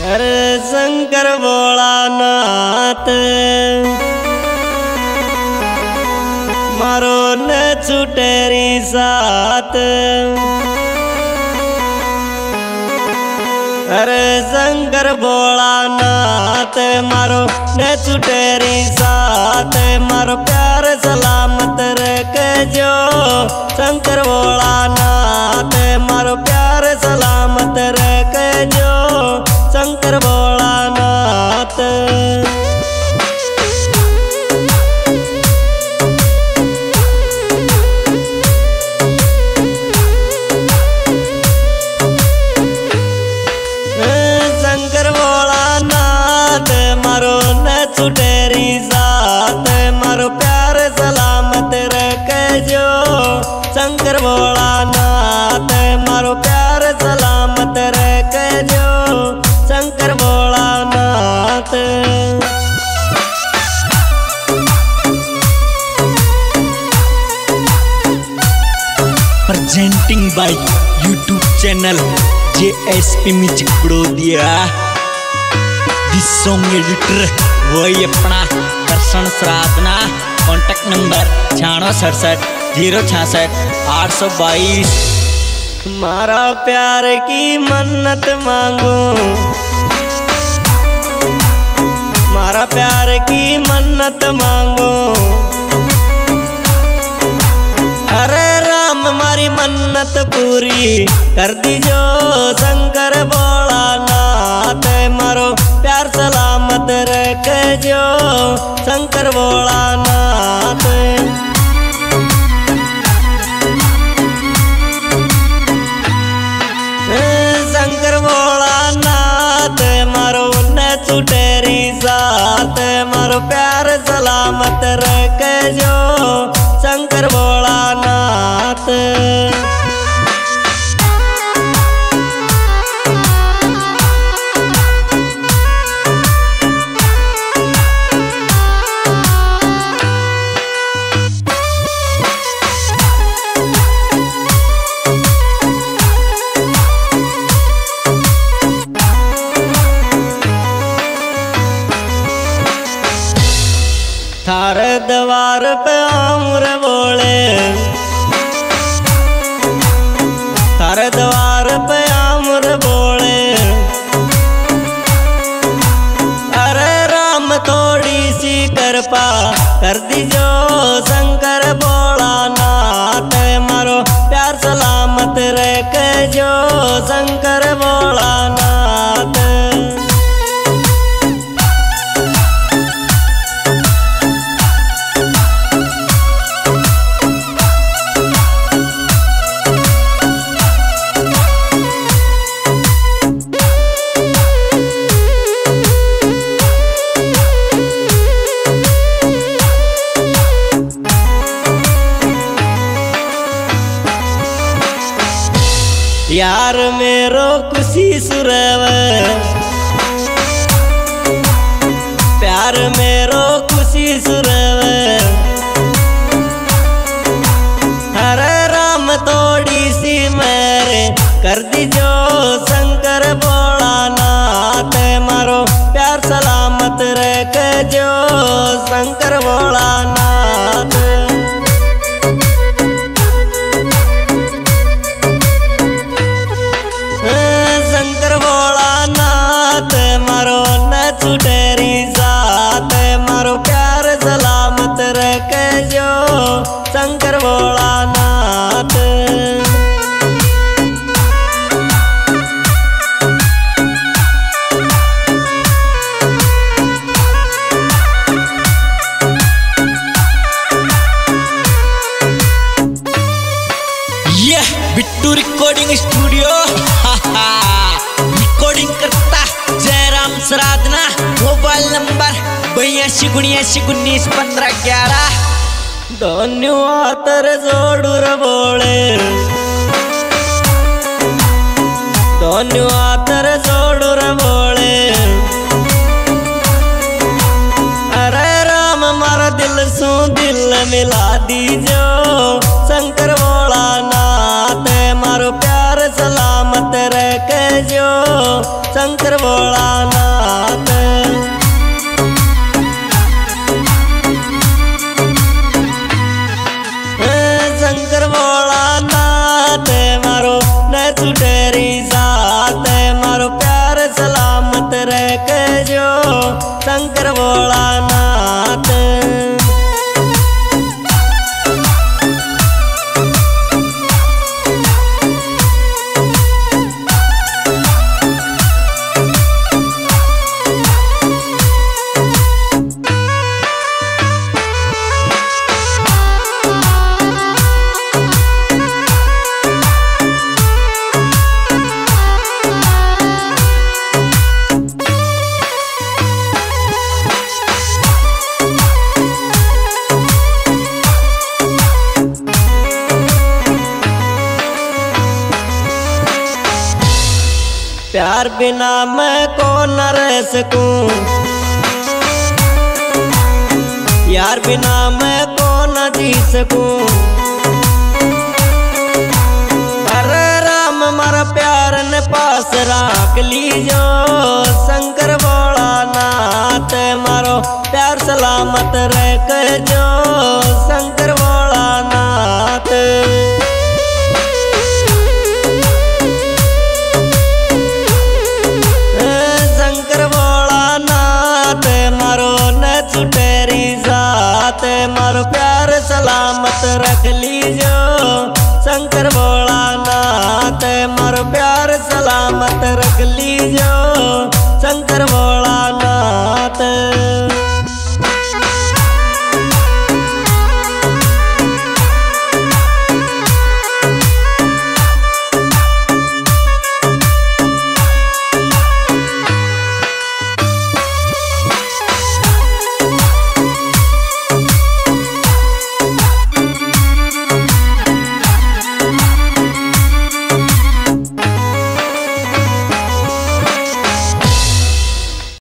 अरे शंकर भोलानाथ मारो न छुटेरी साथ। अरे शंकर भोलानाथ मारो न छुटेरी साथ, मारो प्यार सलामत रख जो शंकर भोलानाथ, मारो प्यार सलामत रख जो शंकर भोलानाथ। शंकर भोलानाथ मारो न छुटेरी साथ, मारो प्यार सलामत रख जो शंकर भोलानाथ, मारो प्यार सलामत रख जो Shankar Bholanath. Presenting by YouTube channel JSP music Barodiya. This song editor वही अपना दर्शन साधना। Contact number 9667 066 822। मारा प्यार की मन्नत मांगो, मारा प्यार की मन्नत मांगो। अरे राम मारी मन्नत पूरी कर दीजो शंकर भोलानाथ, मारो प्यार सलामत रख जो शंकर भोलानाथ। शंकर भोलानाथ मारो न छुटेरी साथ, मारो प्यार सलामत रख जो शंकर भोलानाथ। थारे द्वार पे आऊं रे बोले, थारे द्वार पे आऊं रे बोले। अरे राम थोड़ी सी कृपा कर दीजो शंकर भोलानाथ, मारो प्यार सलामत रख जो शंकर भोलानाथ। यार मेरो खुशी सुरवे, प्यार मेरो खुशी सुरवे। अरे राम थोड़ी सी मेरे कर दीजो शंकर भोलानाथ, मारो प्यार सलामत रख जो शंकर भोलानाथ। शंकर भोलानाथ मारो न छुटेरी साथ, मारो प्यार सलामत रख जो शंकर भोलानाथ। यह बिट्टू रिकॉर्डिंग स्टूडियो रिकॉर्डिंग करता जयराम साधना। Mobile number 8279191511। धन्यवाद रे जोड़ू रे बोले, धन्यवाद रे जोड़ू रे बोले। अरे राम मारा दिल सू दिल मिला दीजो शंकर भोलानाथ, मारो प्यार सलामत रख जो शंकर भोलानाथ। शंकर भोलानाथ मारो न छुटेरी साथ, मारो प्यार सलामत रख जो शंकर भोलानाथ। प्यार बिना मैं को न रह सकूं, यार बिना मैं को न जी सकूं। अरे राम मारा प्यार ने पास राख लीजो शंकर भोलानाथ, मारो प्यार सलामत रख जो शंकर भोलानाथ। छुटेरी साथ, मारो प्यार सलामत रख